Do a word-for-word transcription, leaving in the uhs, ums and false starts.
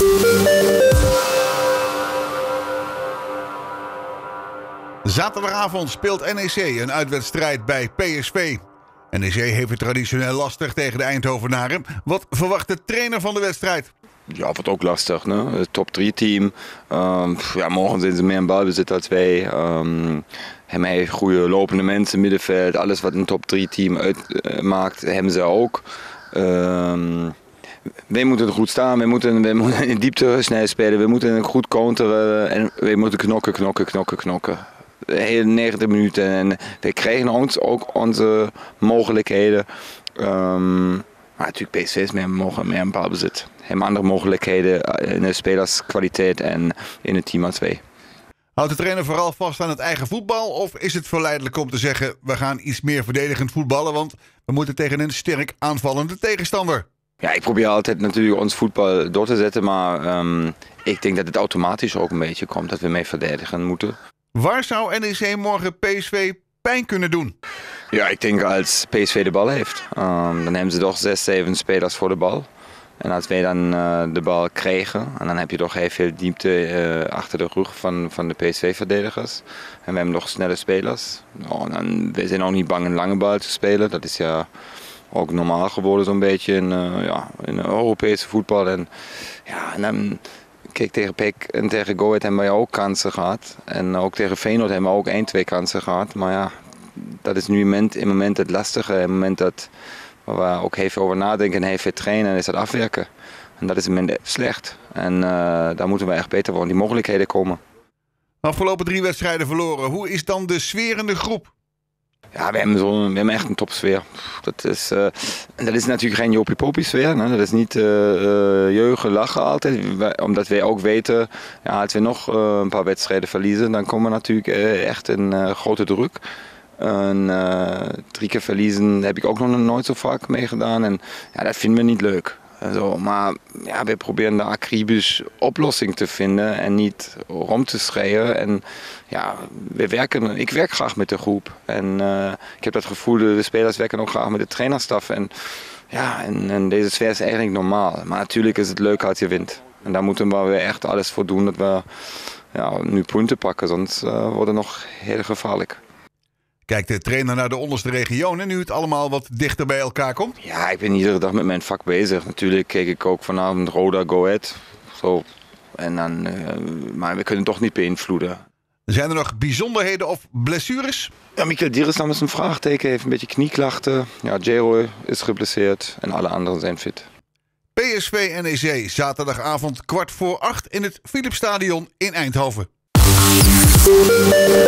Zaterdagavond speelt N E C een uitwedstrijd bij P S V. N E C heeft het traditioneel lastig tegen de Eindhovenaren. Wat verwacht de trainer van de wedstrijd? Ja, wordt ook lastig. Ne? Het top drie team. Um, ja, morgen zijn ze meer in balbezit als wij. Um, hebben hij goede lopende mensen, middenveld. Alles wat een top drie team uitmaakt, uh, hebben ze ook. Um, wij moeten goed staan, wij moeten, wij moeten in diepte snel spelen. We moeten goed counteren en wij moeten knokken, knokken, knokken, knokken. De hele negentig minuten. En wij krijgen ons ook onze mogelijkheden. Um, maar natuurlijk P S V is meer, meer in balbezit. Hebben andere mogelijkheden in de spelerskwaliteit en in het team als wij. Houdt de trainer vooral vast aan het eigen voetbal? Of is het verleidelijk om te zeggen, we gaan iets meer verdedigend voetballen, want we moeten tegen een sterk aanvallende tegenstander? Ja, ik probeer altijd natuurlijk ons voetbal door te zetten, maar um, ik denk dat het automatisch ook een beetje komt dat we mee verdedigen moeten. Waar zou N E C morgen P S V pijn kunnen doen? Ja, ik denk als P S V de bal heeft. Um, dan hebben ze toch zes, zeven spelers voor de bal. En als wij dan uh, de bal krijgen, en dan heb je toch heel veel diepte uh, achter de rug van, van de P S V-verdedigers. En we hebben nog snelle spelers. Oh, dan, we zijn ook niet bang een lange bal te spelen. Dat is ja ook normaal geworden zo'n beetje in, uh, ja, in Europese voetbal. En, ja, en dan, kijk, tegen P E C en tegen Go Ahead hebben wij ook kansen gehad. En ook tegen Feyenoord hebben we ook één, twee kansen gehad. Maar ja, dat is nu in het moment het lastige. In het moment dat waar we ook heel veel over nadenken en heel veel trainen, en is dat afwerken. En dat is minder slecht. En uh, daar moeten we echt beter worden. Die mogelijkheden komen. Afgelopen drie wedstrijden verloren. Hoe is dan de sfeer in de groep? Ja, we hebben, zo, we hebben echt een topsfeer. Dat is, uh, dat is natuurlijk geen jopie-popie sfeer. Ne? Dat is niet uh, uh, jeugen, lachen altijd. We, omdat wij ook weten, ja, als we nog uh, een paar wedstrijden verliezen, dan komen we natuurlijk uh, echt in uh, grote druk. En, uh, drie keer verliezen heb ik ook nog nooit zo vaak meegedaan. En ja, dat vinden we niet leuk. Zo, maar ja, we proberen de acribisch oplossing te vinden en niet rond te schreeuwen. En ja, we werken, ik werk graag met de groep. En uh, ik heb dat gevoel, de spelers werken ook graag met de trainerstaf. En ja, en, en deze sfeer is eigenlijk normaal. Maar natuurlijk is het leuk als je wint. En daar moeten we weer echt alles voor doen dat we ja, nu punten pakken. Anders uh, wordt het nog heel gevaarlijk. Kijkt de trainer naar de onderste regionen nu het allemaal wat dichter bij elkaar komt? Ja, ik ben iedere dag met mijn vak bezig. Natuurlijk keek ik ook vanavond Roda Go Ahead. Zo. En dan, uh, maar we kunnen het toch niet beïnvloeden. Zijn er nog bijzonderheden of blessures? Ja, Michael Dierislam is een vraagteken, heeft een beetje knieklachten. Ja, Jero is geblesseerd en alle anderen zijn fit. P S V N E C, zaterdagavond kwart voor acht in het Philipsstadion in Eindhoven.